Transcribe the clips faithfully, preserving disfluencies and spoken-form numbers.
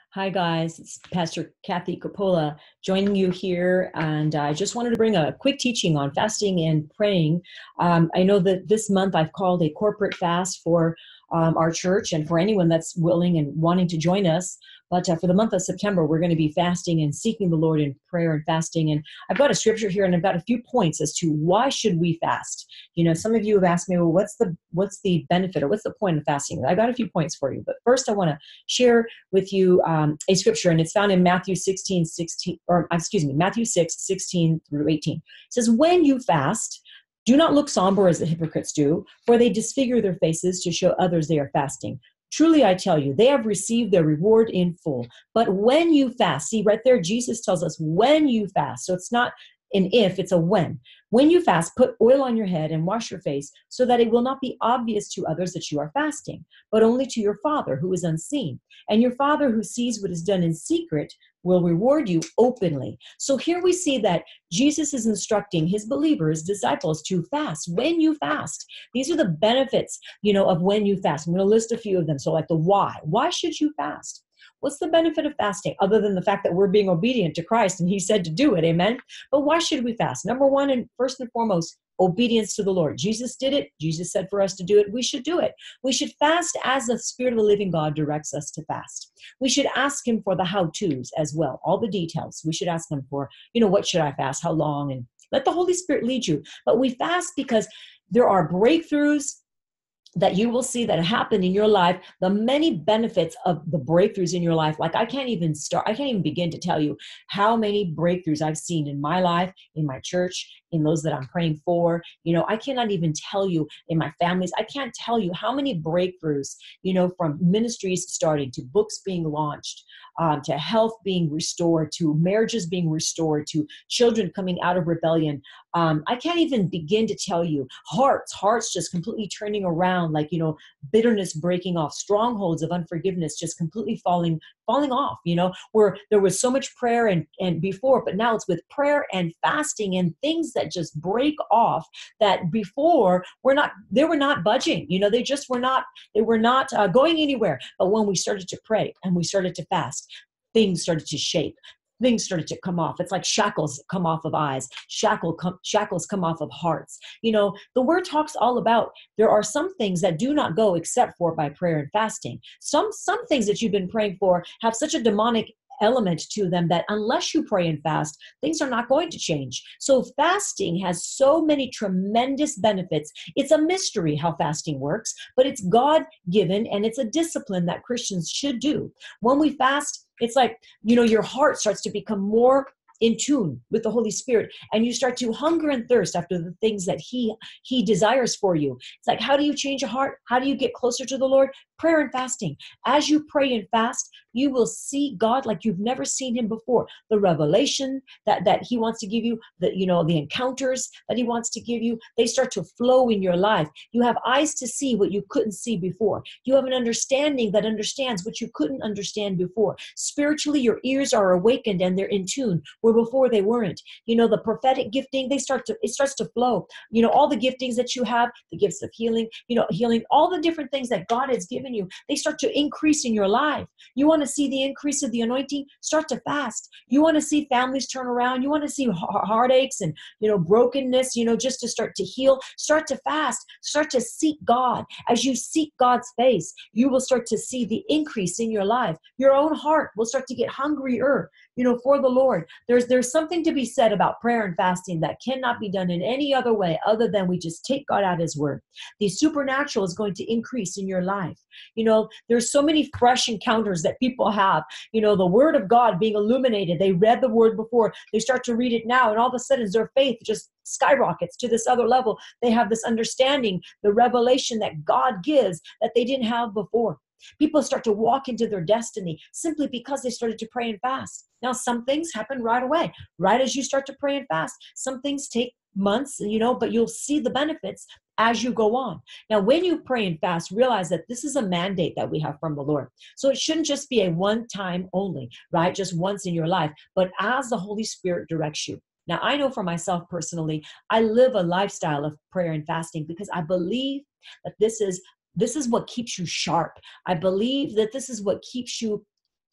Hi, guys. It's Pastor Cathy Coppola joining you here. And I just wanted to bring a quick teaching on fasting and praying. Um, I know that this month I've called a corporate fast for um, our church and for anyone that's willing and wanting to join us. But uh, for the month of September, we're going to be fasting and seeking the Lord in prayer and fasting. And I've got a scripture here and I've got a few points as to why should we fast. You know, some of you have asked me, well, what's the what's the benefit or what's the point of fasting? I've got a few points for you. But first, I want to share with you um, a scripture, and it's found in Matthew sixteen, sixteen, or excuse me, Matthew six, sixteen through eighteen. It says, when you fast, do not look somber as the hypocrites do, for they disfigure their faces to show others they are fasting. Truly, I tell you, they have received their reward in full. But when you fast, see right there, Jesus tells us when you fast. So it's not an if, it's a when. When you fast, put oil on your head and wash your face so that it will not be obvious to others that you are fasting, but only to your Father who is unseen. And your Father who sees what is done in secret will reward you openly. So here we see that Jesus is instructing his believers, disciples, to fast. When you fast, these are the benefits, you know, of when you fast. I'm going to list a few of them. So like the why. Why should you fast? What's the benefit of fasting other than the fact that we're being obedient to Christ and he said to do it, amen? But why should we fast? Number one, and first and foremost, obedience to the Lord. Jesus did it. Jesus said for us to do it. We should do it. We should fast as the Spirit of the living God directs us to fast. We should ask him for the how-tos as well, all the details. We should ask him for, you know, what should I fast, how long, and let the Holy Spirit lead you. But we fast because there are breakthroughs that you will see that happen in your life, the many benefits of the breakthroughs in your life. Like I can't even start, I can't even begin to tell you how many breakthroughs I've seen in my life, in my church, in those that I'm praying for. You know, I cannot even tell you in my families, I can't tell you how many breakthroughs, you know, from ministries starting to books being launched, um, to health being restored, to marriages being restored, to children coming out of rebellion. Um, I can't even begin to tell you hearts, hearts just completely turning around, like, you know, bitterness breaking off, strongholds of unforgiveness just completely falling, falling off, you know, where there was so much prayer and, and before, but now it's with prayer and fasting and things that just break off that before were not, they were not budging, you know, they just were not, they were not uh, going anywhere. But when we started to pray and we started to fast, things started to shape. Things started to come off. It's like shackles come off of eyes, shackle come, shackles come off of hearts. You know, the word talks all about there are some things that do not go except for by prayer and fasting. Some some things that you've been praying for have such a demonic element to them that unless you pray and fast, things are not going to change. So fasting has so many tremendous benefits. It's a mystery how fasting works, but it's God-given and it's a discipline that Christians should do. When we fast, it's like, you know, your heart starts to become more in tune with the Holy Spirit, and you start to hunger and thirst after the things that he he desires for you. It's like, how do you change a heart? How do you get closer to the Lord? Prayer and fasting. As you pray and fast, you will see God like you've never seen him before. The revelation that that he wants to give you, the, you know, the encounters that he wants to give you, they start to flow in your life. You have eyes to see what you couldn't see before. You have an understanding that understands what you couldn't understand before. Spiritually, your ears are awakened and they're in tune where before they weren't. You know, the prophetic gifting, they start to, it starts to flow. You know, all the giftings that you have, the gifts of healing, you know, healing, all the different things that God has given you, they start to increase in your life. You want to see the increase of the anointing? Start to fast. You want to see families turn around? You want to see heartaches and, you know, brokenness, you know, just to start to heal? Start to fast. Start to seek God. As you seek God's face, you will start to see the increase in your life. Your own heart will start to get hungrier, you know, for the Lord. There's there's something to be said about prayer and fasting that cannot be done in any other way other than we just take God at his word. The supernatural is going to increase in your life. You know, there's so many fresh encounters that people have, you know, the word of God being illuminated. They read the word before, they start to read it now, and all of a sudden their faith just skyrockets to this other level. They have this understanding, the revelation that God gives that they didn't have before. People start to walk into their destiny simply because they started to pray and fast. Now, some things happen right away, right as you start to pray and fast. Some things take months, you know, but you'll see the benefits as you go on. Now, when you pray and fast, realize that this is a mandate that we have from the Lord. So it shouldn't just be a one time only, right? Just once in your life, but as the Holy Spirit directs you. Now, I know for myself personally, I live a lifestyle of prayer and fasting because I believe that this is This is what keeps you sharp. I believe that this is what keeps you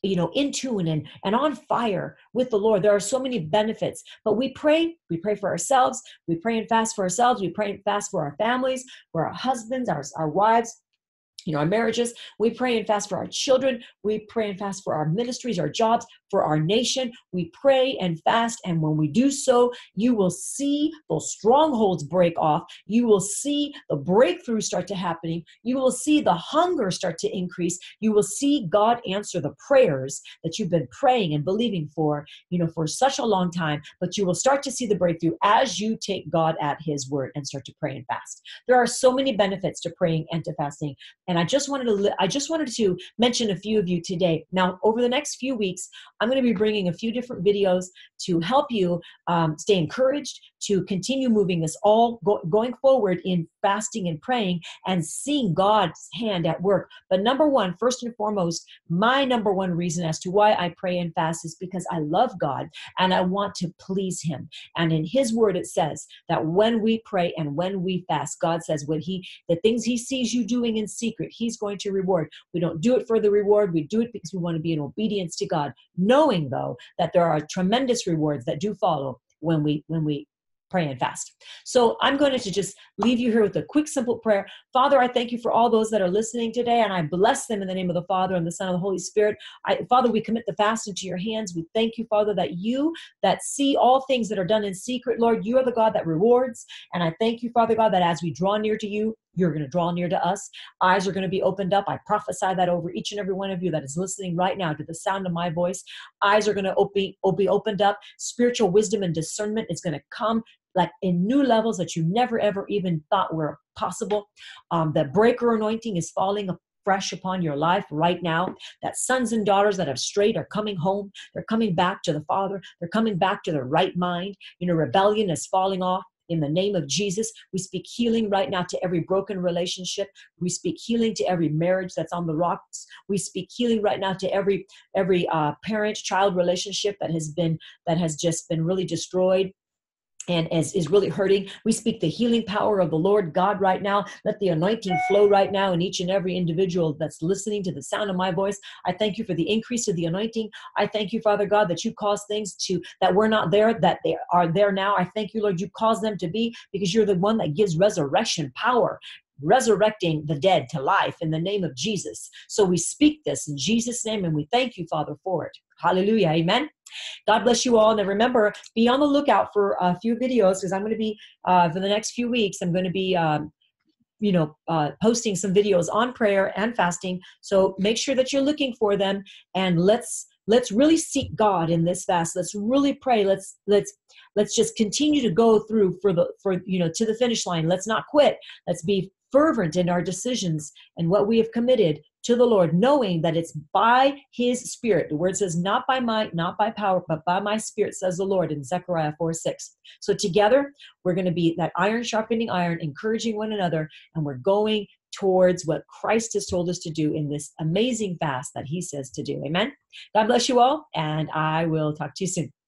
you know, in tune and, and on fire with the Lord. There are so many benefits, but we pray, we pray for ourselves. We pray and fast for ourselves. We pray and fast for our families, for our husbands, our, our wives, you know, our marriages. We pray and fast for our children. We pray and fast for our ministries, our jobs, for our nation. We pray and fast. And when we do so, you will see those strongholds break off. You will see the breakthrough start to happening. You will see the hunger start to increase. You will see God answer the prayers that you've been praying and believing for, you know, for such a long time. But you will start to see the breakthrough as you take God at his word and start to pray and fast. There are so many benefits to praying and to fasting. And I just wanted to I just wanted to mention a few of you today. Now, over the next few weeks, I'm going to be bringing a few different videos to help you um, stay encouraged, to continue moving this all go, going forward in fasting and praying and seeing God's hand at work. But number one, first and foremost, my number one reason as to why I pray and fast is because I love God and I want to please him. And in his word, it says that when we pray and when we fast, God says what he, the things he sees you doing in secret, he's going to reward. We don't do it for the reward. We do it because we want to be in obedience to God, knowing though that there are tremendous rewards that do follow when we, when we pray and fast. So I'm going to just leave you here with a quick, simple prayer. Father, I thank you for all those that are listening today, and I bless them in the name of the Father and the Son and the Holy Spirit. I, Father, we commit the fast into your hands. We thank you, Father, that you that see all things that are done in secret, Lord, you are the God that rewards. And I thank you, Father God, that as we draw near to you, you're going to draw near to us. Eyes are going to be opened up. I prophesy that over each and every one of you that is listening right now to the sound of my voice. Eyes are going to be opened up. Spiritual wisdom and discernment is going to come like in new levels that you never, ever even thought were possible. Um, the breaker anointing is falling fresh upon your life right now. That sons and daughters that have strayed are coming home. They're coming back to the Father. They're coming back to their right mind. You know, rebellion is falling off. In the name of Jesus, we speak healing right now to every broken relationship. We speak healing to every marriage that's on the rocks. We speak healing right now to every every uh, parent-child relationship that has been that has just been really destroyed and is, is really hurting. We speak the healing power of the Lord God right now. Let the anointing flow right now in each and every individual that's listening to the sound of my voice. I thank you for the increase of the anointing. I thank you, Father God, that you cause things to that were not there, that they are there now. I thank you, Lord, you cause them to be, because you're the one that gives resurrection power, resurrecting the dead to life in the name of Jesus. So we speak this in Jesus' name, and we thank you, Father, for it. Hallelujah. Amen. God bless you all. And remember, be on the lookout for a few videos, because I'm going to be, uh, for the next few weeks, I'm going to be, um, you know, uh, posting some videos on prayer and fasting. So make sure that you're looking for them, and let's, let's really seek God in this fast. Let's really pray. Let's, let's, let's just continue to go through for the, for, you know, to the finish line. Let's not quit. Let's be fervent in our decisions and what we have committed to the Lord, knowing that it's by his Spirit. The word says, not by might, not by power, but by my Spirit, says the Lord in Zechariah four six. So together, we're going to be that iron sharpening iron, encouraging one another, and we're going towards what Christ has told us to do in this amazing fast that he says to do. Amen. God bless you all, and I will talk to you soon.